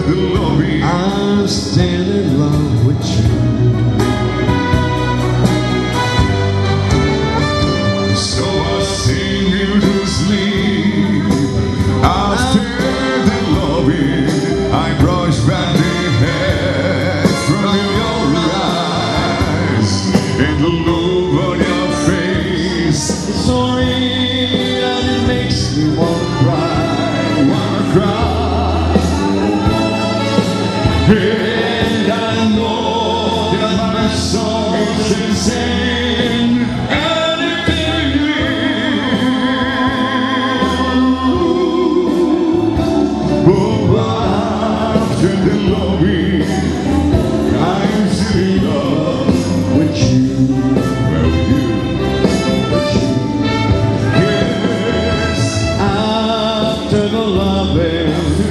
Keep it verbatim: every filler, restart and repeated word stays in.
the lobby, I'm still in love with you. So I sing you to sleep. After the lobby, I brush back the hair from your eyes, and the look on your face, It's so real and it makes me wanna cry, wanna cry. and I know that my song is insane. After the lobby, I'm still in love With you, with you. with you. Yes, After the loving,